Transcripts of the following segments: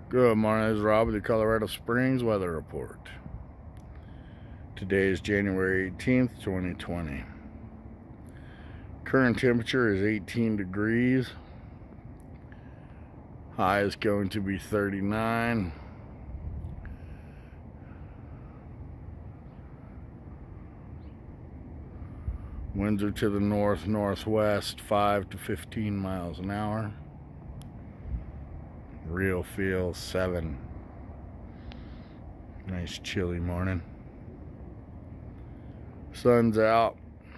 Good morning, this is Rob with the Colorado Springs Weather Report. Today is January 18th, 2020. Current temperature is 18 degrees. High is going to be 39. Winds are to the north-northwest, 5 to 15 miles an hour. Real feel 7. Nice chilly morning. Sun's out.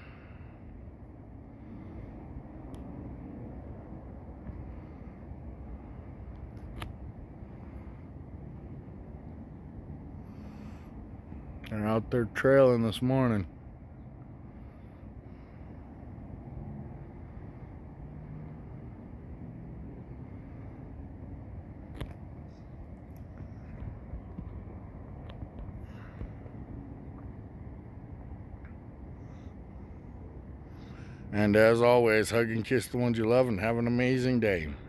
They're out there trailing this morning. And as always, hug and kiss the ones you love and have an amazing day.